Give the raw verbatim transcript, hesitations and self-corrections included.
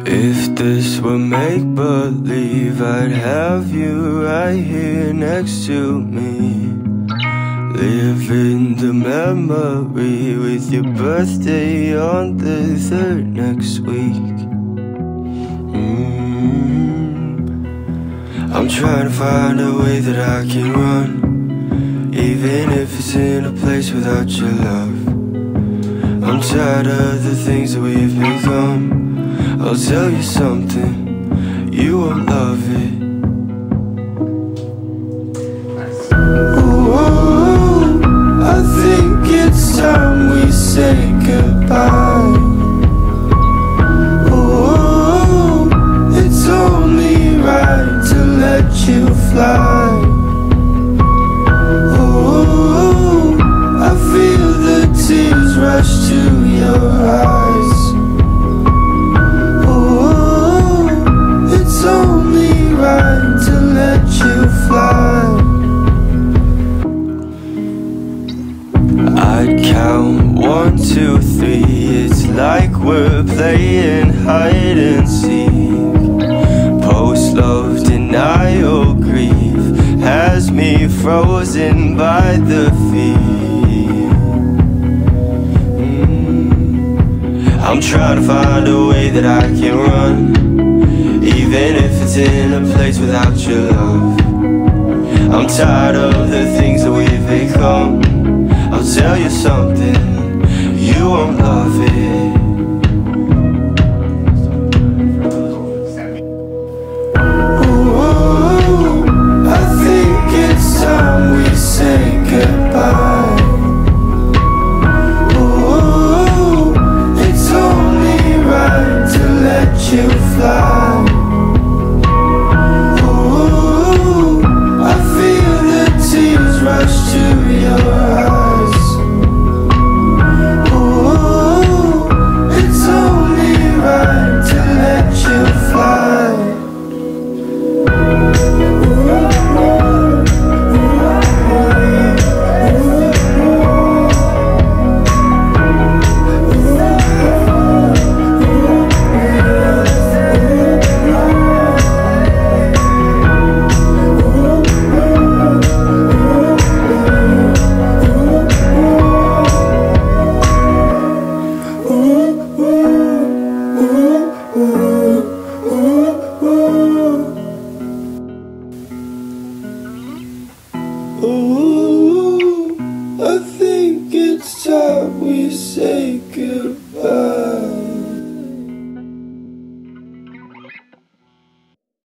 If this were make-believe, I'd have you right here next to me, living the memory with your birthday on the third next week. mm. I'm trying to find a way that I can run, even if it's in a place without your love. I'm tired of the things that we've become. I'll tell you something, you won't love it. Ooh, I think it's time we say goodbye. Ooh, it's only right to let you fly. Ooh, I feel the tears rush to your eyes. It's only right to let you fly. I'd count one, two, three. It's like we're playing hide and seek. Post-love denial grief has me frozen by the feet. mm. I'm trying to find a way that I can run, even if it's in a place without your love. I'm tired of the things that we've become. I'll tell you something, you won't love it.